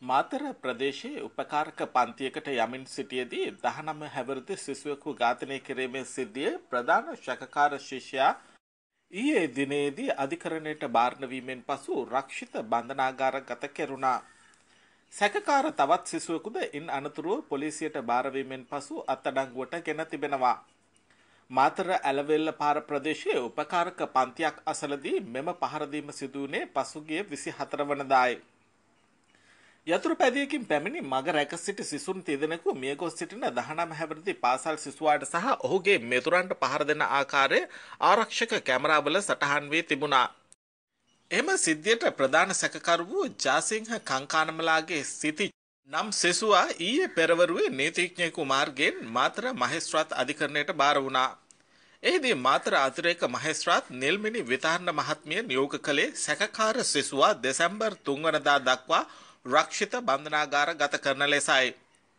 මාතර ප්‍රදේශයේ උපකාරක පන්තියකට යමින් සිටියේදී 19 හැවිරිදි සිසුවෙකු ඝාතනය කිරීමේ සිද්ධිය ප්‍රධාන ශකකාර ශිෂ්‍යයා ඊයේ දිනේදී අධිකරණයට බාරන වීමෙන් පසු රක්ෂිත බන්ධනාගාරගත කෙරුණා. සැකකාර තවත් සිසුවෙකුද ඉන් අනතුරුව පොලිසියට බාර වීමෙන් පසු අත්අඩංගුවට ගෙන තිබෙනවා. මාතර ඇලවෙල්ල පාර ප්‍රදේශයේ උපකාරක පන්තියක් අසලදී මෙම පහර දීම සිදු වුණේ පසුගිය 24 වනදායි. යතුරු පැදියකින් පැමිණි මග රැක සිටි සිසුන් තිදෙනෙකු මියගොස් සිටින 19 හැවිරිදි පාසල් සිසුවාට සහ ඔහුගේ මෙතුරන්ට පහර දෙන ආකාරය ආරක්ෂක කැමරාවල සටහන් වී තිබුණා. එම සිද්ධියට ප්‍රධාන සැකකරු වූ ජාසිංහ කංකානමලාගේ සිටි නම් සිසුවා ඊයේ පෙරවරුවේ නීතිඥයෙකු මාර්ගයෙන් මාතර මහේස්ත්‍රාත් අධිකරණයට බාර වුණා. එහිදී මාතර අතිරේක මහේස්ත්‍රාත් නිල්මිනි විතාරණ මහත්මිය නියෝග කළේ සැකකාර සිසුවා දෙසැම්බර් 3 වනදා දක්වා රක්ෂිත බන්ධනාගාර ගත කරන ලෙසයි.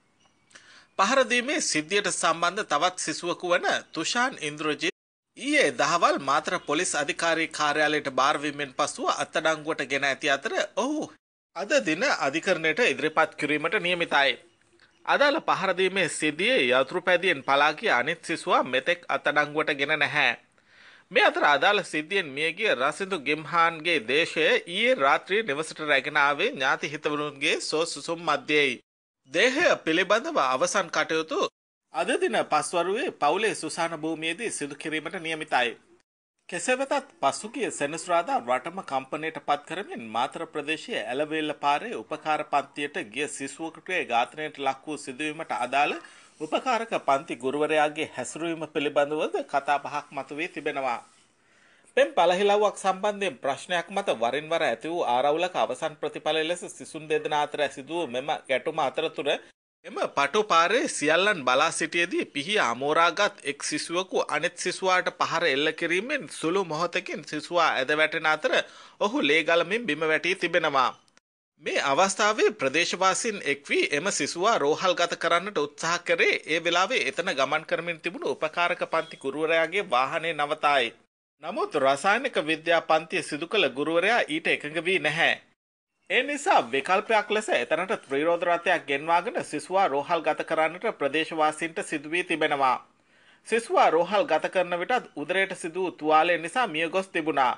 පහර දීමේ සිද්ධියට සම්බන්ධ තවත් සිසුවෙකු වන තුෂාන් ඉන්ද්‍රජිත් ඊයේ දහවල් මාතර පොලිස් අධිකාරී කාර්යාලයට බාර වීමෙන් පසුව අත්අඩංගුවට ගෙන ඇති අතර ඔහු අද දින අධිකරණයට ඉදිරිපත් කිරීමට නියමිතයි. අදාළ පහර දීමේ සිද්ධියේ යතුරු පැදියෙන් පලා ගිය අනිත් සිසුවා මෙතෙක් අත්අඩංගුවට ගෙන නැහැ. මේ අතර අදාළ සිද්ධියෙන් මියගිය රසිදු ගෙම්හාන්ගේ දේශය ඊයේ රාත්‍රියේ නිවසට රැගෙන ආවේ ඥාති හිතවරුන්ගේ සෝසුසුම් මැදයේයි. දේහය පිළිබඳව අවසන් කටයුතු අද දින පස්වරුවේ පවුලේ සුසාන භූමියේදී සිදු කිරීමට නියමිතයි. කෙසේ වෙතත් පසුගිය සෙනසුරාදා රටම කම්පනයට පත් කරමින් මාතර ප්‍රදේශයේ ඇලවෙල්ල පාරේ උපකාර පන්තියට ගිය සිසුවෙකුගේ ඝාතනයට ලක් වූ සිදුවීමට අදාළ උපකාරක පන්ති ගුරුවරයාගේ හැසිරීම පිළිබඳවද කතා බහක් මතුවී තිබෙනවා. පෙම් පළහිලව්වක් සම්බන්ධයෙන් ප්‍රශ්නයක් මත වරින් වර ඇති වූ ආරවුලක අවසන් ප්‍රතිඵල ලෙස සිසුන් දෙදෙනා අතර සිදු වූ මෙම ගැටුම අතරතුර එම පටු පාරේ සියල්ලන් බලා සිටියේදී පිහිය අමෝරාගත් එක් සිසුවෙකු අනෙත් සිසුවාට පහර එල්ල කිරීමෙන් සුළු මොහොතකින් සිසුවා ඇද වැටෙන අතර ඔහු ලේ ගලමින් බිම වැටී තිබෙනවා. මේ අවස්ථාවේ ප්‍රදේශවාසීන් එක් වී එම සිසුවා රෝහල්ගත කරන්නට උත්සාහ කරේ ඒ වෙලාවේ එතන ගමන් කරමින් තිබුණු උපකාරක පන්ති ගුරුවරයාගේ වාහනේ නවතායි. නමුත් රසායනික විද්‍යා පන්තිය සිදු කළ ගුරුවරයා ඊට එකඟ වී නැහැ. ඒ නිසා විකල්පයක් ලෙස එතනට ත්‍රිරෝධ රථයක් ගෙන්වාගෙන සිසුවා රෝහල් ගත කරන්නට ප්‍රදේශවාසීන්ට සිදු වී තිබෙනවා. සිසුවා රෝහල් ගත කරන විටත් උදරයට සිදු වූ තුවාලය නිසා මියගොස් තිබුණා.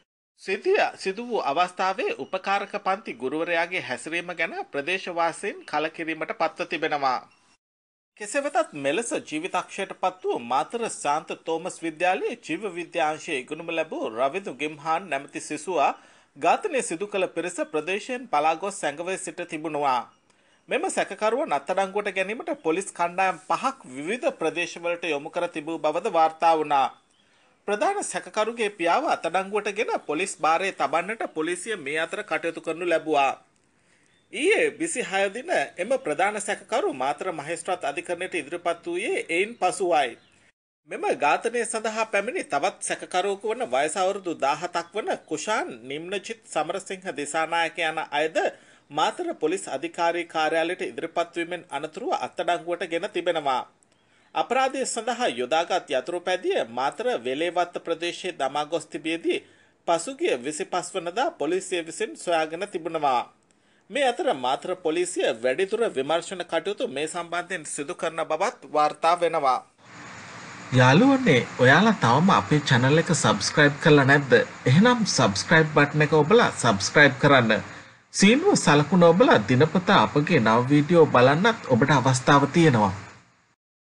සිදු වූ අවස්ථාවේ උපකාරක පන්ති ගුරුවරයාගේ හැසිරීම ගැන ප්‍රදේශවාසීන් කලකිරීමට පත්ව තිබෙනවා. කෙසේ වෙතත් මෙලෙස ජීවිතක්ෂයට පත් වූ මාතර ශාන්ත තෝමස් විද්‍යාලයේ ජීව විද්‍යාංශයේ ඉගෙනුම ලැබූ රවිදු ගෙම්හාන් නැමැති සිසුවා ඝාතනය සිදු කළ පිරිස ප්‍රදේශයෙන් පලා ගොස් සැඟවී සිට තිබුණා. මෙම සැකකරුවන් අත්අඩංගුවට ගැනීමට පොලිස් කණ්ඩායම් 5ක් විවිධ ප්‍රදේශවලට යොමු කර තිබූ බවද වාර්තා වුණා. ප්‍රධාන සැකකරුගේ පියාව අත්අඩංගුවට ගෙන පොලිස් භාරයේ තබන්නට පොලිසිය මේ අතර කටයුතු කරනු ලැබුවා. ඊයේ 26 දින එම ප්‍රධාන සැකකරු මාතර මහේස්ත්‍රාත් අධිකරණයට ඉදිරිපත් වූයේ එයින් පසුවයි. මෙම ඝාතනය සඳහා පැමිණි තවත් සැකකරුවෙකු වන වයස අවුරුදු 17ක් වන කුෂාන් නිම්නචිත් සමරසිංහ දිසානායක යන අයද මාතර පොලිස් අධිකාරී කාර්යාලයට ඉදිරිපත් වීමෙන් අනතුරුව අත්අඩංගුවට ගෙන තිබෙනවා. අපරාධය සඳහා යොදාගත් යතුරු පැදිය මාතර වෙලේවත්ත ප්‍රදේශයේ දමා ගොස් තිබියදී පසුගිය 25 වනදා පොලිසිය විසින් සොයාගෙන තිබෙනවා. මේ අතර මාතර පොලිසිය වැඩිදුර විමර්ශන කටයුතු මේ සම්බන්ධයෙන් සිදු කරන බවත් වාර්තා වෙනවා. යාළුවනේ ඔයාලා තවම අපේ channel එක subscribe කරලා නැද්ද? එහෙනම් subscribe button එක ඔබලා subscribe කරන්න. සීනුව සලකුණ ඔබලා දිනපතා අපගේ නව වීඩියෝ බලන්නත් ඔබට අවස්ථාව තියෙනවා.